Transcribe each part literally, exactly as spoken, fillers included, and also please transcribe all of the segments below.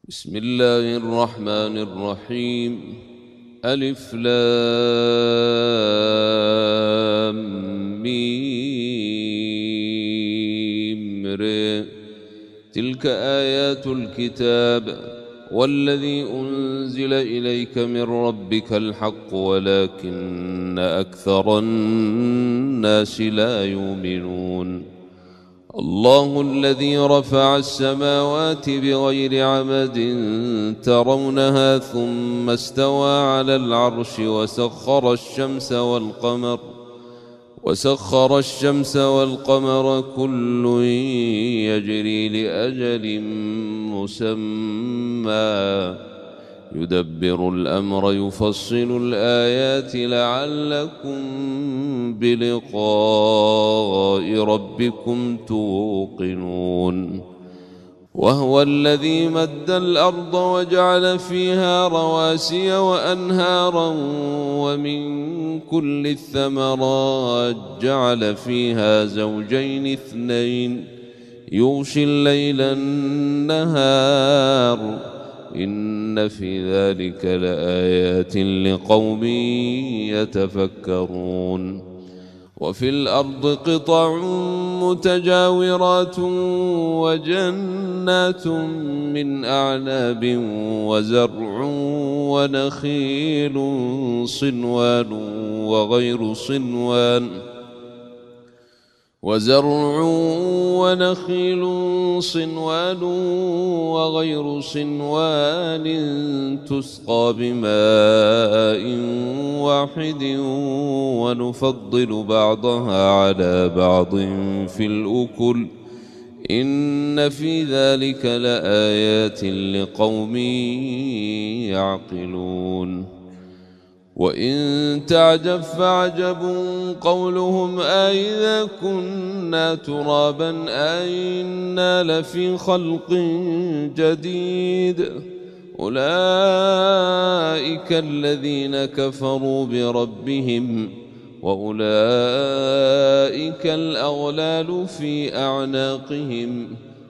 بسم الله الرحمن الرحيم. ألف لام ميم ر. تلك آيات الكتاب والذي أنزل إليك من ربك الحق ولكن أكثر الناس لا يؤمنون. الله الذي رفع السماوات بغير عمد ترونها ثم استوى على العرش وسخر الشمس والقمر وسخر الشمس والقمر كل يجري لأجل مسمى يدبر الأمر يفصل الآيات لعلكم بلقاء ربكم توقنون. وهو الذي مد الأرض وجعل فيها رواسي وأنهارا ومن كل الثمرات جعل فيها زوجين اثنين يغشي الليل النهار إن في ذلك لآيات لقوم يتفكرون. وفي الأرض قطع متجاورات وجنات من أعناب وزرع ونخيل صنوان وغير صنوان وزرع ونخيل صنوان وغير صنوان تسقى بماء واحد ونفضل بعضها على بعض في الأكل إن في ذلك لآيات لقوم يعقلون. وإن تعجب فعجب قولهم أإذا كنا ترابا أإنا لفي خلق جديد أولئك الذين كفروا بربهم وأولئك الأغلال في أعناقهم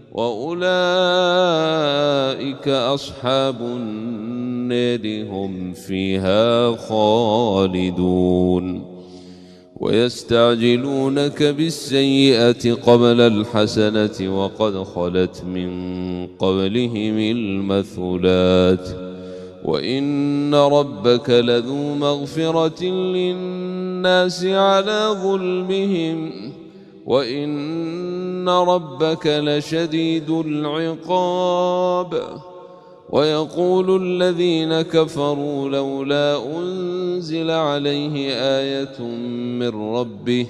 وأولئك أصحاب النار هم فيها خالدون. ويستعجلونك بالسيئة قبل الحسنة وقد خلت من قبلهم المثلات وإن ربك لذو مغفرة للناس على ظلمهم وإن ربك لشديد العقاب. ويقول الذين كفروا لولا أنزل عليه آية من ربه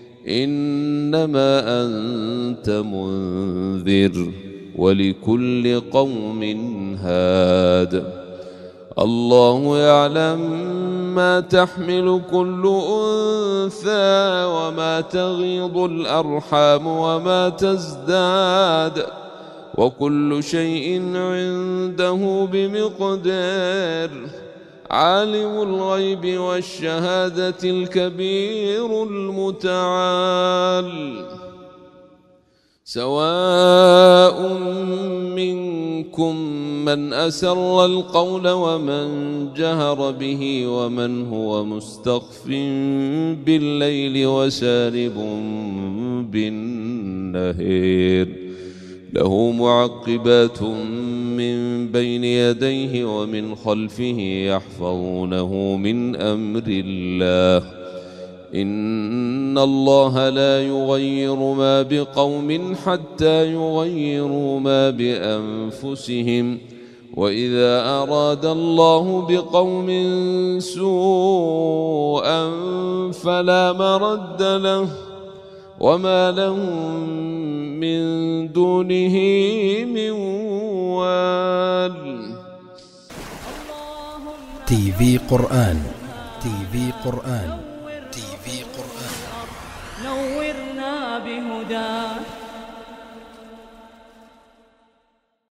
إنما أنت منذر ولكل قوم هاد. الله يعلم ما تحمل كل أنثى وما تغيض الأرحام وما تزداد وكل شيء عنده بمقدار. عالم الغيب والشهادة الكبير المتعال. سواء منكم من أسر القول ومن جهر به ومن هو مستخف بالليل وسارب بالنهار له معقبات من بين يديه ومن خلفه يحفظونه من أمر الله إن الله لا يغير ما بقوم حتى يغيروا ما بأنفسهم وإذا أراد الله بقوم سوءا فلا مرد له وما لهم من دونه من وال. تي في قرآن تي في قرآن تي في قرآن نورنا بهداك